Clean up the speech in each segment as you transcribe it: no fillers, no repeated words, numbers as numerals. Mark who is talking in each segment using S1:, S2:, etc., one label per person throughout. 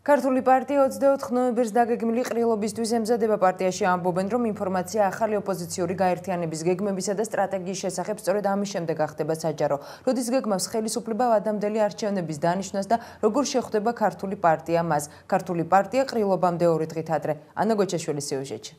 S1: ქართული პარტია 24 ნოემბერს დაგეგმილი ყრილობისთვის ემზადება. პარტიაში ამბობენ, რომ ინფორმაცია ახალი ოპოზიციური გაერთიანების გეგმებისა და სტრატეგიის შესახებ სწორედ ამის შემდეგ ახდება საჯარო. როდის გეგმავს ხელისუფლება ადამდელი არჩევნების დანიშვნას და როგორ შეხვდება ქართული პარტია მას. ქართული პარტია ყრილობამდე 2 დღით ადრე. ანა გოჩაშვილის სიუჟეტში.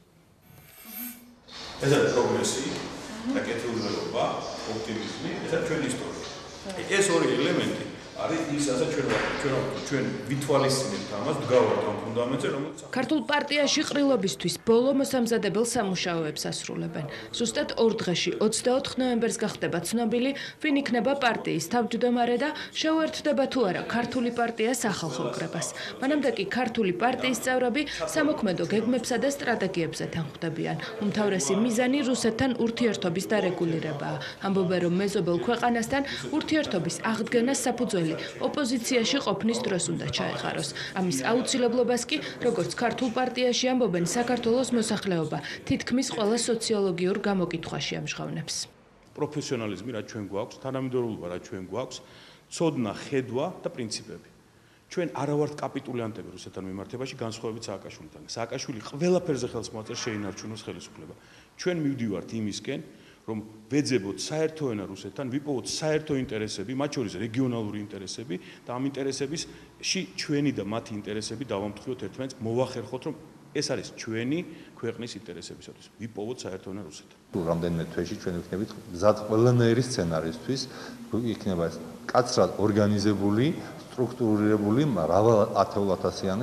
S2: ეს არის პროგრესი, კეთილდღეობა, ოპტიმიზმი, ეს არის ჩვენი ისტორია. ეს ორი ელემენტი არის ის, რასაც ჩვენ ვითვალისწინებთ ამას, დგავართ ამ ფუნდამენტზე, რომელიც
S3: ქართულ პარტიაში ყრილობისთვის ბოლო მოსამზადებელ სამუშაოებს ასრულებენ. ზუსტად 2 დღეში 24 ნოემბერს გახდება ცნობილი, ვინ იქნება პარტიის თავმჯდომარე და შეუერთდება თუ არა ქართული პარტია სახალხო კრებას. მანამდე კი ქართული პარტიის წევრები სამოქმედო გეგმებსა და სტრატეგიებზე თანხმდებიან. უმთავრესი მიზანი რუსეთთან ურთიერთობის დარეგულირებაა. ამბობენ, რომ მეზობელ ქვეყანასთან ურთიერთობის აღდგენა საფუძველი ოპოზიციაში ყოფნის დროს უნდა ჩაეყაროს. ამის აუცილებლობას კი, როგორც ქართულ პარტიაში ამბობენ, საქართველოს მოსახლეობა თითქმის ყველა სოციოლოგიურ გამოკითხვაში ამჟღავნებს.
S2: პროფესიონალიზმი რაც ჩვენ გვაქვს, თანამედროვეობა რაც ჩვენ გვაქვს, ცოდნა, ხედვა და პრინციპები. ჩვენ არა ვართ კაპიტულიანტები რუსეთთან მიმართებაში, განსხვავებით სააკაშვილიდან. სააკაშვილი ყველაფერზე ხელს მოაწერს შეინარჩუნოს ხელისუფლება. ჩვენ მივდივართ იმისკენ, რომ ვეძებოთ საერთო ენა რუსეთთან, ვიპოვოთ საერთო ინტერესები, მათ შორის რეგიონალური ინტერესები და ამ ინტერესებისში ჩვენი და მათი ინტერესები დავამტყიოთ ერთმანეთს, მოვახერხოთ, რომ ეს არის ჩვენი ქვეყნის ინტერესებისათვის. ვიპოვოთ საერთო ენა რუსეთთან.
S4: რამდენიმე თვეში ჩვენ ვიქნებით გზად ყველანაირი სცენარისთვის, იქნება ეს კაცრად ორგანიზებული, სტრუქტურირებული, მრავალ-ათეულათასიანი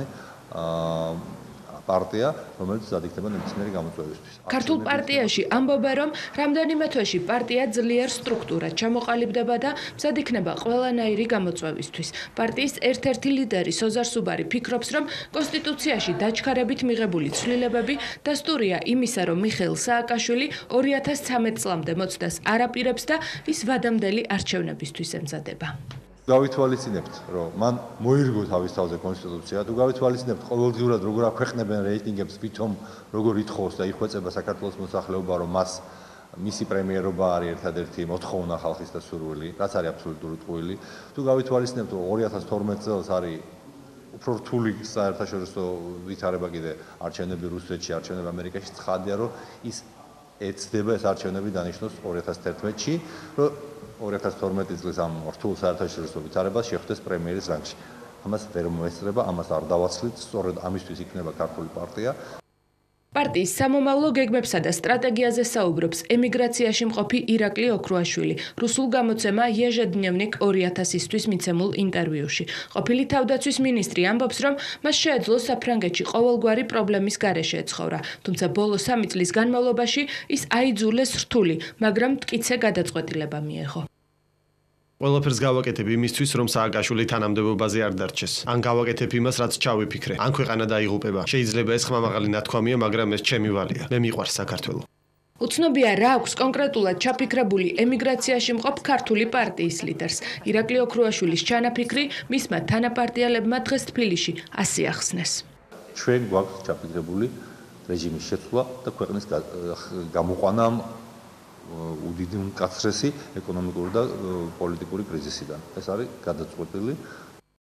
S4: პარტია, რომელიც დადიქტება ნებისმიერი გამოწვევისთვის.
S3: ქართულ პარტიაში ამბობენ, რომ რამდენიმე თვეში პარტია ძლიერ სტრუქტურად ჩამოყალიბდება და მზად იქნება ყველანაირი გამოწვევისთვის. პარტიის ერთ-ერთი ლიდერი სოზარ სუბარი ფიქრობს, რომ კონსტიტუციაში დაჩქარებით მიღებული ცვლილებები დასტურია იმისა, რომ მიხეილ სააკაშვილი 2013 წლამდე მოწდას არ აპირებს და ის ვადამდელი არჩევნებისთვის ემზადება.
S4: გავითვალისწინებთ, რომ მან მოირგო თავის თავზე კონსტიტუცია, თუ გავითვალისწინებთ ყოველდღიურად როგორ აქვეყნებენ რეიტინგებს, ვითომ როგორ ითხოვს და იხვეწება საქართველოს მოსახლეობა, რომ მას მისი პრემიერობა არის ერთადერთი მოთხოვნა ხალხის და სურვილი, რაც არის აბსოლუტური ტყუილი. თუ გავითვალისწინებთ, რომ 2012 წელს არის უფრო რთული საერთაშორისო ვითარება კიდე არჩევნები რუსეთში, არჩევნები ამერიკაში, ცხადია, რომ ის ეცდება ეს არჩევნები დანიშნოს 2011-ში, რომ 2012 წლის ამ რთულ საერთაშორისო ვითარებას შეხვდეს პრემიერის რანგში. ამას ვერ მოესწრება, ამას არ დავაცლით, სწორედ ამისთვის იქნება ქართული პარტია.
S3: პარტიის სამომავლო გეგმებსა და სტრატეგიაზე საუბრობს ემიგრაციაში მყოფი ირაკლი ოქრუაშვილი, რუსულ გამოცემა ежедневник 2000-ისთვის მიცემულ ინტერვიუში. ყოფილი თავდაცვის მინისტრი ამბობს, რომ მას შეეძლო საფრანგეთში ყოველგვარი პრობლემის გარეშე ეცხოვრა, თუმცა ბოლო 3 წლის განმავლობაში ის აიძულეს რთული, მაგრამ მტკიცე გადაწყვეტილება მიეღო.
S5: ყველაფერს გავაკეთებ იმისთვის, რომ სააკაშვილი თანამდებობაზე არ დარჩეს. ან გავაკეთებ იმას, რაც ჩავიფიქრე. ან ქვეყანა დაიღუპება. შეიძლება ეს ხმამაღალი ნათქვამია, მაგრამ ეს ჩემი ვალია. მე მიყვარს საქართველო.
S3: უცნობია რა აქვს კონკრეტულად ჩაფიქრებული ემიგრაციაში მყოფ ქართული პარტიის ლიდერს. ირაკლი ოქრუაშვილის ჩანაფიქრი მისმა თანაპარტიელებმა დღეს თბილისში ასე ახსნეს.
S4: ჩვენ გვაქვს ჩაფიქრებული რეჟიმის შეცვლა და ქვეყნის გამოყვანა უდიდი უმკაცრესი ეკონომიკური და პოლიტიკური კრიზისიდან. ეს არის გადაწყვეტილი